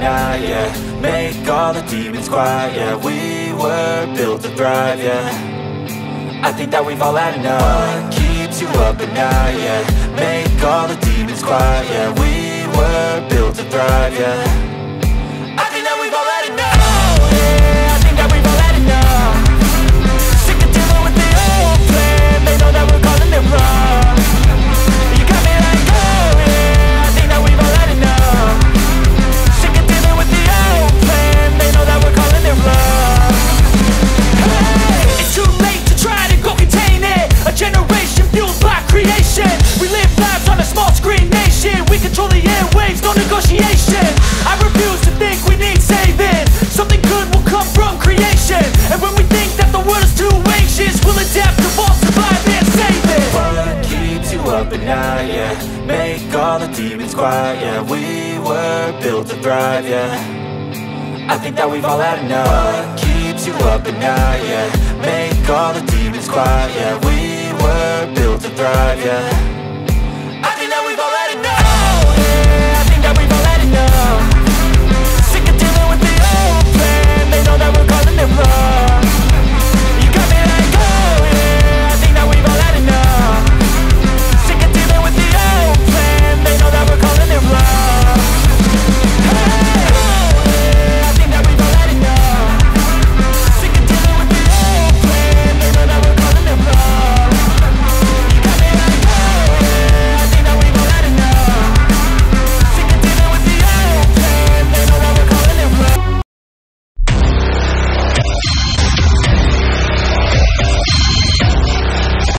night, yeah. Make all the demons quiet, yeah. We were built to thrive, yeah. I think that we've all had enough. What keeps you up at night, yeah. Make all the demons quiet, yeah. We were built to thrive, yeah. I think that we've all had enough. Oh, yeah, I think that we've all had enough. Sick of dealing with the old plan. They know that we're calling it wrong. You got me like, oh yeah, I think that we've all had enough. Sick of dealing with the old plan. They know that we're calling it wrong. Hey, it's too late to try to go contain it. A generation fueled by creation. We live lives on a small screen nation. We control the airwaves, no negotiation. I refuse to think we need saving. Something good will come from creation. And when we think that the world is too anxious, we'll adapt, evolve, survive and save it. What keeps you up at night, yeah. Make all the demons quiet, yeah. We were built to thrive, yeah. I think that we've all had enough. What keeps you up at night, yeah. Make all the demons quiet, yeah. We were built to thrive, yeah.